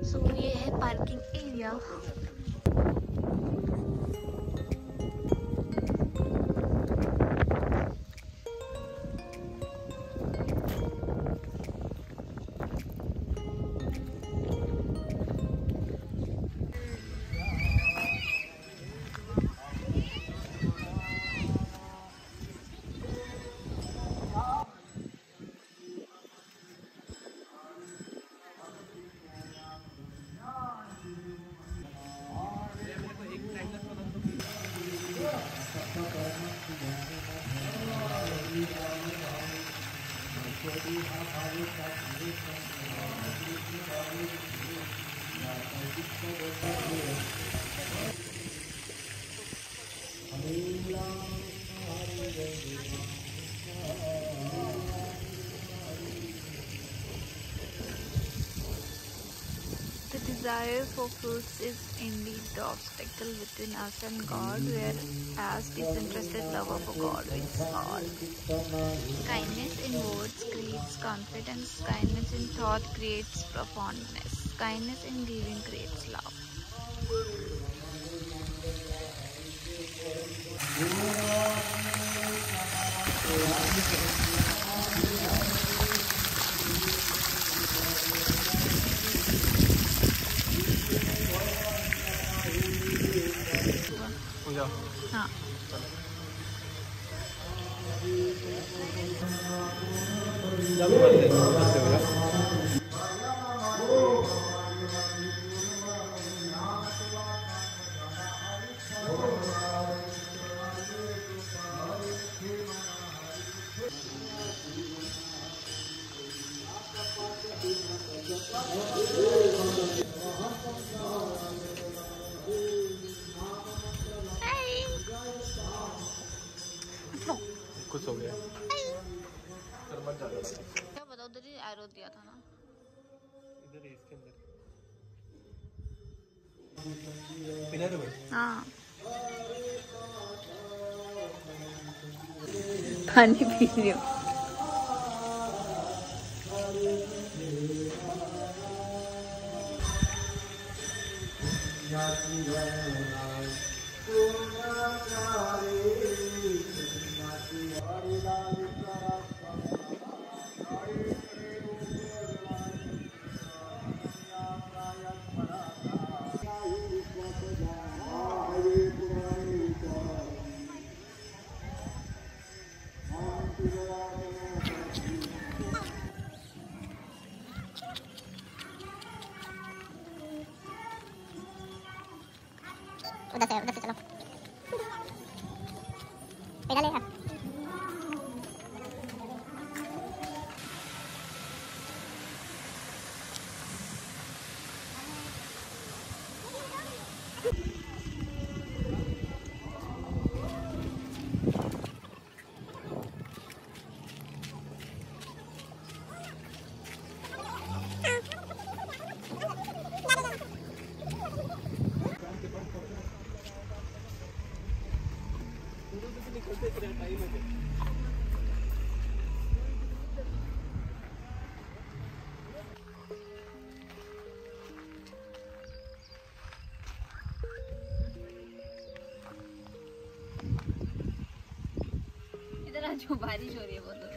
सो ये है parking area. The desire for fruits is indeed the obstacle between us and God, whereas disinterested love of God wins all. Kindness in words creates confidence. Kindness in thought creates profoundness. Kindness in giving creates love. हाँ। कुछ हो गया क्या पता, उधर ही arrow दिया था ना, इधर इसके अंदर। हाँ। पानी पी रही हूँ। उधर से चलो। इधर ले। इधर आज बारिश हो रही है बहुत।